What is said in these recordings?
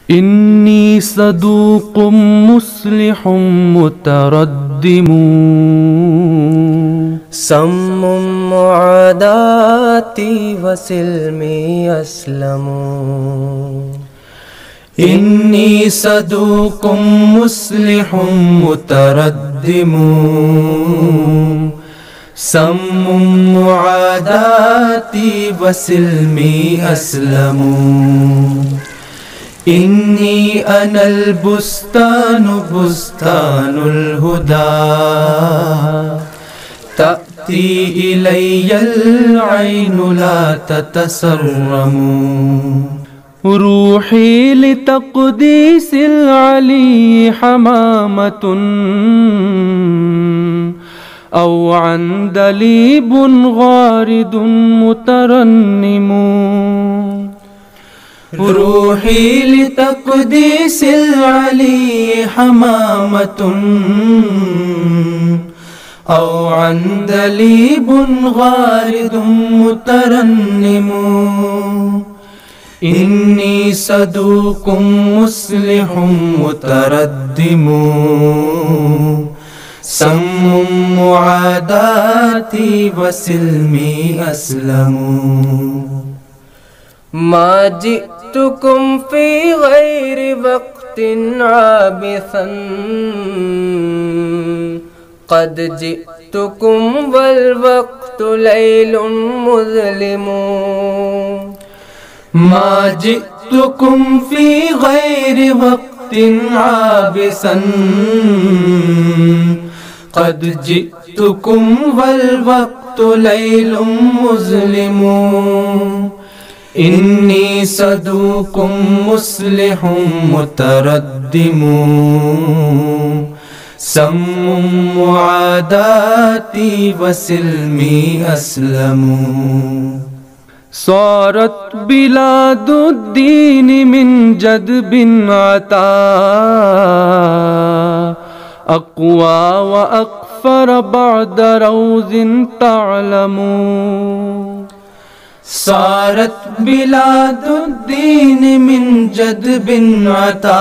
इन्नी सदूकुम मुस्लिहुम मुतरद्दिमू सम्मुम मुआदाती वसिल्मी अस्लमू। इन्नी सदूकुम मुस्लिहुम मुतरद्दिमू सम्मुम मुआदाती वसिल्मी अस्लमू। इन्नी अनल बुस्तानु बुस्तानुल हुदा तअती इलैयल ऐनु ला ततसर्रमू। रूही लितक़दीसिल अली हमामतुन औ अंदलीबुन गारिदुन मुतरन्निमू। रूही लितक़दीसिल अली हमामतुन औ अंदलीबुन गारिदुन मुतरन्निमू। इन्नी सदूकुम मुस्लिहुम मुतरद्दिमू सम्मुम मुआदाती वसिल्मी अस्लमू। मा जिअतुकुम फी गैरि वक्तिन आबिसन क़द जिअतुकुम वल वक्तु लैलुन मुज़लिमू। मा जिअतुकुम फी गैरि वक्तिन आबिसन क़द जिअतुकुम वल वक्तु लैलुम मुज़लिमू। इन्नी सदूकुम मुस्लिहुम मुतरद्दिमू सम्मुम मुआदाती वसिल्मी अस्लमू। सारत बिलादुद्दीन मिन जदबिन अता अक़वा व अक़फ़र बअद रौज़िन तअलमू। सारत बिलादुद्दीन मिन जदबिन अता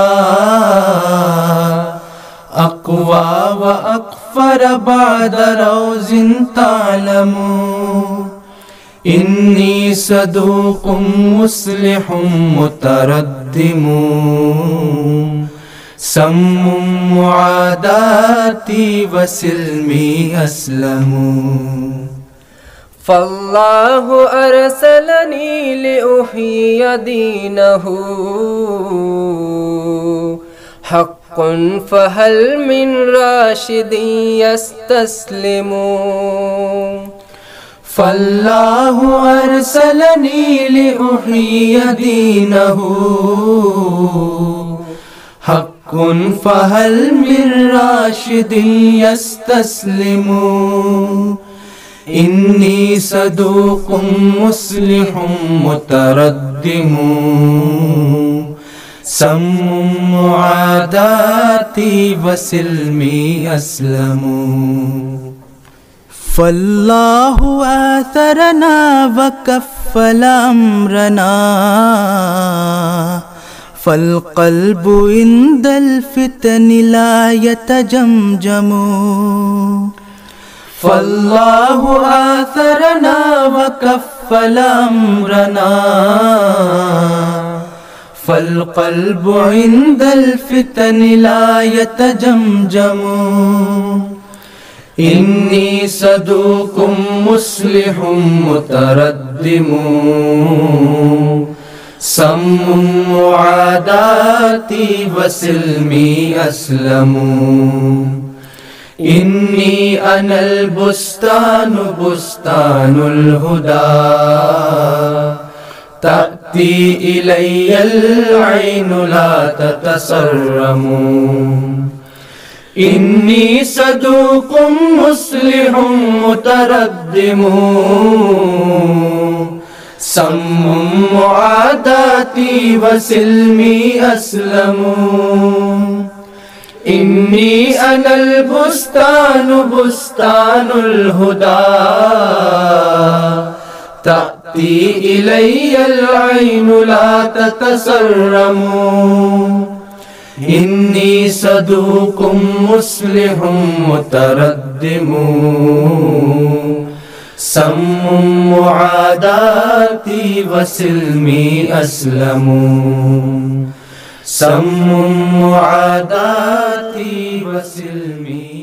अक़वा व अक़फ़र बअद रौज़िन तअलमू। इन्नी सदूकुम मुस्लिहुम मुतरद्दिमू सम्मुम मुआदाती वसिल्मी अस्लमू। फल्लाहु अरसलनी लिउहिय्य दीनहु हक़्क़ुन फहल मिन राशिदिन यस्तस्लिमू। फल्लाहु अरसलनी लिउहिय्य दीनहु हक़्क़ुन फहल मिन राशिदिन यस्तस्लिमू। इन्नी सदूकुम मुस्लिहुम मुतरद्दिमू सम्मुम मुआदाती वसिल्मी अस्लमू। फल्लाहु आथरना व कफ़्फ़ल अम्रना फल्क़ल्बु इंदल फ़ितनि ला यतजमजमू। फल्लाहु आथरना व कफ़्फ़ल अम्रना फल्क़ल्बु इंदल फ़ितनि ला यतजमजमू। इन्नी सदूकुम मुस्लिहुम मुतरद्दिमू सम्मुम मुआदाती वसिल्मी अस्लमू। इन्नी अनल बुस्तानु बुस्तानुल हुदा तअती इलैयल ऐनु ला ततसर्रमू। इन्नी सदूकुम मुस्लिहुम मुतरद्दिमू सम्मुम मुआदाती वसिल्मी अस्लमू। इन्नी अनल बुस्तानु बुस्तानुल हुदा तअती इलैयल ऐनु ला ततसर्रमू। इन्नी सदूकुम मुस्लिहुम मुतरद्दिमू सम्मुम मुआदाती वसिल्मी अस्लमू सम्मुम मुआदाती वसिल्मी